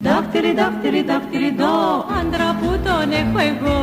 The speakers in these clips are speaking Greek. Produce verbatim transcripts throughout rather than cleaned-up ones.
Δάκτυλι, δάκτυλι, δάκτυλι, ντο, άντρα που τον έχω εγώ.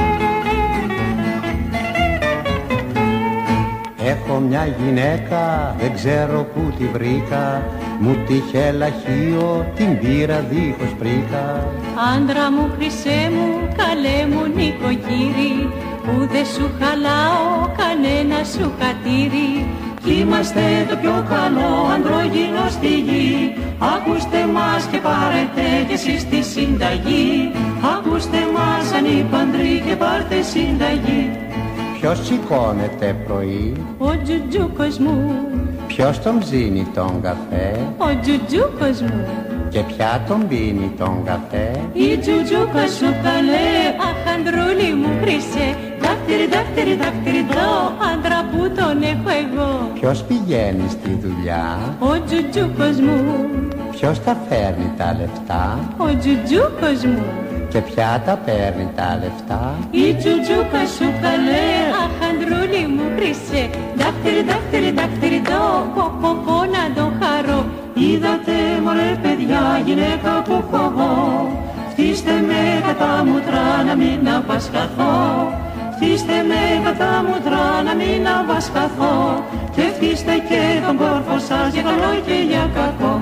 Έχω μια γυναίκα, δεν ξέρω που τη βρήκα, μου τύχε λαχείο, την πήρα δίχως πρίκα. Άντρα μου, χρυσέ μου, καλέ μου νοικοκύρη, που δεν σου χαλάω κανένα σου χατήρι. Κι είμαστε το πιο καλό ανδρόγυνο στη γη. Ακούστε μας και πάρετε κι εσείς τη συνταγή. Ακούστε μας ανήπαντροι και πάρτε συνταγή. Ποιος σηκώνεται πρωί, ο τζουτζούκος μου. Ποιος τον ψήνει τον καφέ, ο τζουτζούκος μου. Και ποια τον πίνει τον καφέ, η τζουτζούκα σου καλέ. Αχ, ανδρούλη μου χρυσέ, δάκτυρι, δάκτυρι, δάκτυρι, ντο, άντρα που τον έχω εγώ. Ποιος πηγαίνει στη δουλειά, ο τζουτζούκος μου. Ποιος τα φέρνει τα λεφτά, ο τζουτζούκος μου. Και ποια τα παίρνει τα λεφτά, η τζουτζούκα σου καλέ. Αχ, ανδρούλη μου χρυσέ, δάκτυρι, δάκτυρι, δάκτυρι, ντο, πω, πω, πω, να τον χαρώ. Είδατε μωρέ παιδιά, γυναίκα που έχω εγώ. Φτύστε με κατά μούτρα να μην απασχαθώ. Φτύστε με κατά μούτρα να μην απασχαθώ. Και φτύστε και τον κόρφο σας για καλό και για κακό.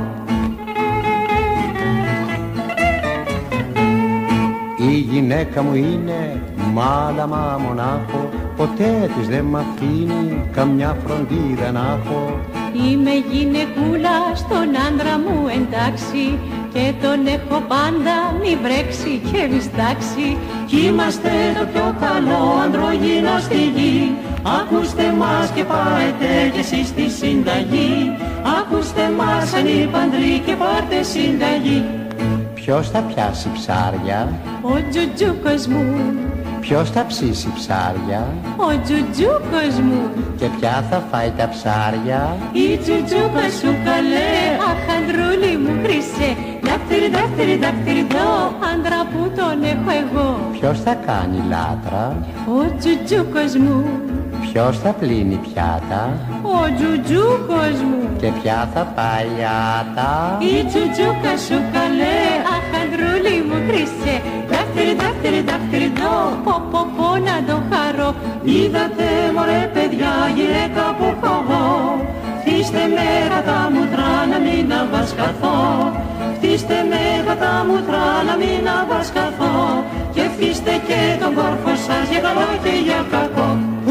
Η γυναίκα μου είναι μάλαμα μονάχο, ποτέ της δεν μ' αφήνει καμιά φροντίδα να έχω. Είμαι γυναικούλα στον άντρα μου εντάξει, και τον έχω πάντα μη βρέξει και μη στάξει. Κι είμαστε το πιο καλό ανδρόγυνο στη γη. Ακούστε μας και πάρετε κι εσείς τη συνταγή. Ακούστε μας ανήπαντροι και πάρτε συνταγή. Ποιος θα πιάσει ψάρια, ο τζουτζούκος μου. Ποιος θα ψήσει ψάρια, ο τζουτζούκος μου. Και ποια θα φάει τα ψάρια, η τζουτζούκα σου καλέ. Αχ, ανδρούλη μου χρυσέ, δάκτυρι, δάκτυρι, δάκτυρι, ντο, άντρα που τον έχω εγώ. Ποιος θα κάνει λάτρα, ο τζουτζούκος μου. Ποιος θα πλύνει πιάτα, ο τζουτζούκος μου. Και ποια θα πάει άτα, η τζουτζούκα σου καλέ. Αχ, ανδρούλη μου χρυσέ, δάκτυρι, δάκτυρι, δάκτυρι, ντο, πω, πω, πω, να τον χαρώ. Είδατε μωρέ παιδιά, γυναίκα που έχω εγώ. Φτύστε με κατά μούτρα να μην απασχαθώ. Φτύστε με κατά μούτρα να μην απασχαθώ. Και φτύστε και τον κόρφο σας για καλό και για κακό.